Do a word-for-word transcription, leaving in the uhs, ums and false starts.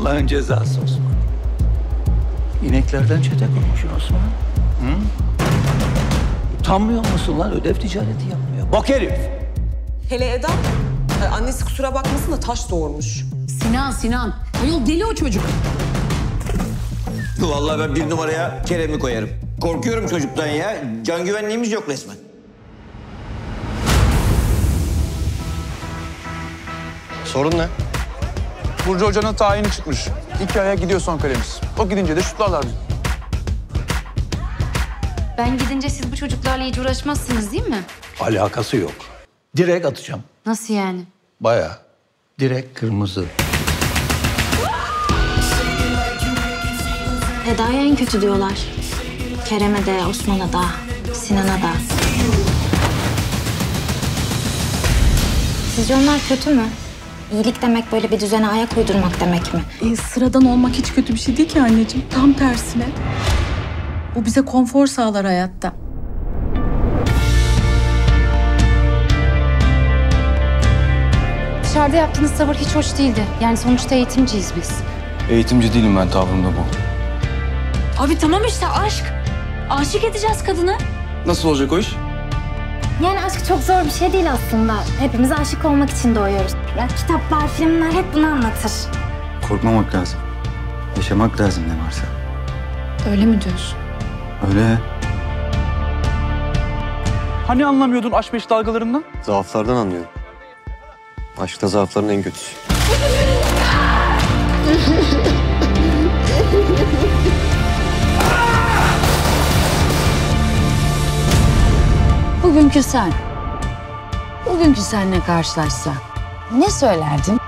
Allah'ın cezası Osman. İneklerden çete kurmuşsun Osman. Hı? Utanmıyor musun lan? Ödev ticareti yapmıyor. Bak herif. Hele Eda, e, annesi kusura bakmasın da taş doğurmuş. Sinan, Sinan. Ayol deli o çocuk. Vallahi ben bir numaraya Kerem'i koyarım. Korkuyorum çocuktan ya. Can güvenliğimiz yok resmen. Sorun ne? Burcu Hoca'nın tayini çıkmış. İki aya gidiyor son kalemiz. O gidince de şutlarlar bizi. Ben gidince siz bu çocuklarla hiç uğraşmazsınız değil mi? Alakası yok. Direkt atacağım. Nasıl yani? Bayağı. Direkt kırmızı. Eda'ya en kötü diyorlar. Kerem'e de, Osman'a da, Sinan'a da. Sizce onlar kötü mü? İyilik demek böyle bir düzene ayak uydurmak demek mi? E, sıradan olmak hiç kötü bir şey değil ki anneciğim. Tam tersine. Bu bize konfor sağlar hayatta. Dışarıda yaptığınız tavır hiç hoş değildi. Yani sonuçta eğitimciyiz biz. Eğitimci değilim ben, tavrımda bu. Abi tamam işte aşk. Aşık edeceğiz kadını. Nasıl olacak o iş? Yani aşk çok zor bir şey değil aslında. Hepimiz aşık olmak için doğuyoruz. Ya, kitaplar, filmler hep bunu anlatır. Korkmamak lazım. Yaşamak lazım ne varsa. Öyle mi diyorsun? Öyle. Hani anlamıyordun aşk beş dalgalarından? Zaaflardan anlıyorum. Aşk da zaafların en kötüsü. Bugünkü sen. Bugünkü senle karşılaşsa ne söylerdin?